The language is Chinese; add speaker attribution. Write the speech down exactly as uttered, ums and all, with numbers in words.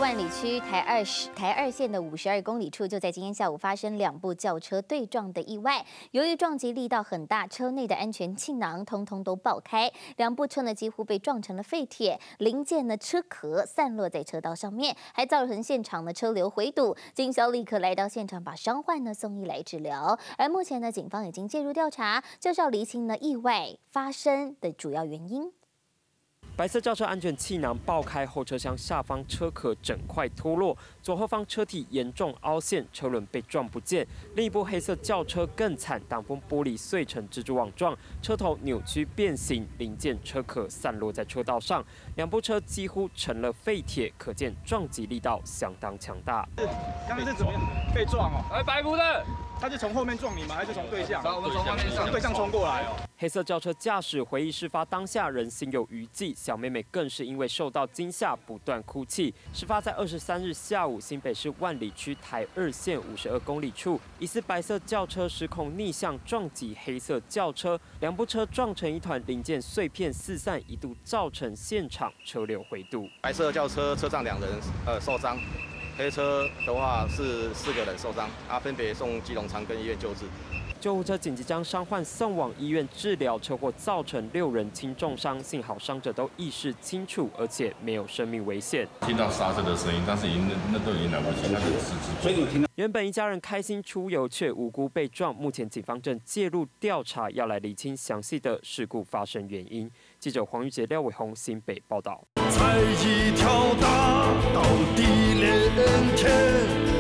Speaker 1: 万里区台二十台二线的五十二公里处，就在今天下午发生两部轿车对撞的意外。由于撞击力道很大，车内的安全气囊通通都爆开，两部车呢几乎被撞成了废铁，零件呢车壳散落在车道上面，还造成现场的车流回堵。警消立刻来到现场，把伤患呢送医来治疗。而目前呢，警方已经介入调查，就是要厘清呢意外发生的主要原因。
Speaker 2: 白色轿车安全气囊爆开，后车厢下方车壳整块脱落，左后方车体严重凹陷，车轮被撞不见。另一部黑色轿车更惨，挡风玻璃碎成蜘蛛网状，车头扭曲变形，零件车壳散落在车道上，两部车几乎成了废铁，可见撞击力道相当强大。
Speaker 3: 刚刚是怎么样？被撞哦？
Speaker 4: 哎，白布的。
Speaker 3: 他是从后面撞你吗？还是从对向？
Speaker 4: 我们从外面上，
Speaker 3: 对向冲过来哦。
Speaker 2: 黑色轿车驾驶回忆事发当下仍心有余悸，小妹妹更是因为受到惊吓不断哭泣。事发在二十三日下午，新北市万里区台二线五十二公里处，疑似白色轿车失控逆向撞击黑色轿车，两部车撞成一团，零件碎片四散，一度造成现场车流回堵。
Speaker 5: 白色轿车车上两人呃受伤。 黑车的话是四个人受伤，啊，分别送基隆长庚医院救治。
Speaker 2: 救护车紧急将伤患送往医院治疗，车祸造成六人轻重伤，幸好伤者都意识清楚，而且没有生命危险。
Speaker 6: 听到刹车的声音，但是已经那那都已经来不及，那个司机。
Speaker 3: 所以你听到？
Speaker 2: 原本一家人开心出游，却无辜被撞。目前警方正介入调查，要来厘清详细的事故发生原因。记者黄玉杰、廖伟宏新北报道。
Speaker 7: 才一条大道地连天。